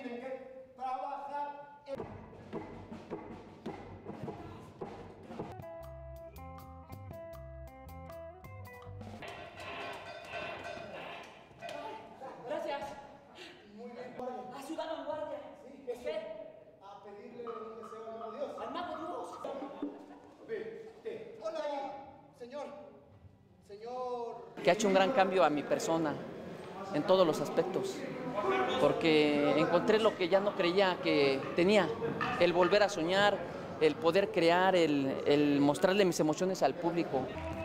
tienen que trabajar en... Gracias. Muy bien, guardia. A Ciudad Vanguardia. Sí, ¿Qué? a pedirle un deseo al mago Dios. Al mago Dios. Vete. Hola, señor. Que ha hecho un gran cambio a mi persona en todos los aspectos, porque encontré lo que ya no creía que tenía, el volver a soñar, el poder crear, el mostrarle mis emociones al público.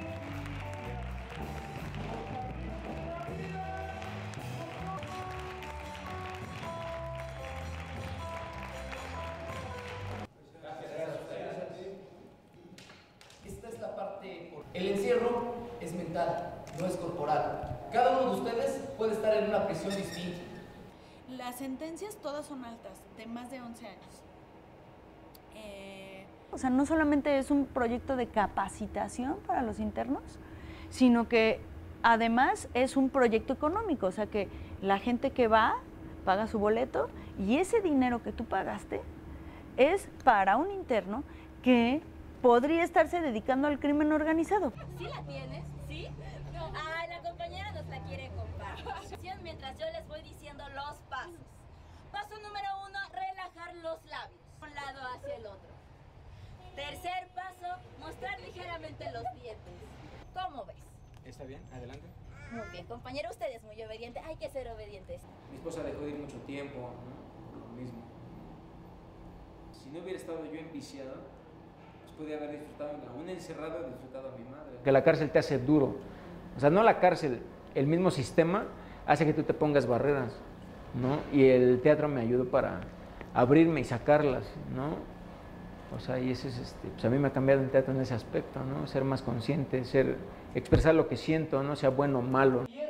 Esta es la parte... El encierro es mental, no es corporal. Cada uno de ustedes puede estar en una prisión distinta. Las sentencias todas son altas, de más de 11 años. O sea, no solamente es un proyecto de capacitación para los internos, sino que además es un proyecto económico, o sea que la gente que va paga su boleto y ese dinero que tú pagaste es para un interno que podría estarse dedicando al crimen organizado. ¿Sí la tienes? ¿Sí? No. Ah, la compañera nos la quiere comprar. Mientras yo les voy diciendo los pasos. Paso número 1, relajar los labios. Un lado hacia el otro. Tercer paso, mostrar ligeramente los dientes. ¿Cómo ves? Está bien, adelante. Muy bien, compañero, usted es muy obediente. Hay que ser obedientes. Mi esposa dejó de ir mucho tiempo, ¿no? Por lo mismo. Si no hubiera estado yo enviciado, pues podía haber disfrutado, aún encerrado, disfrutado a mi madre. Que la cárcel te hace duro. O sea, no la cárcel, el mismo sistema hace que tú te pongas barreras, ¿no? Y el teatro me ayudó para abrirme y sacarlas, ¿no? O sea, y ese es, pues a mí me ha cambiado el teatro en ese aspecto, ¿no? Ser más consciente, expresar lo que siento, no sea bueno o malo.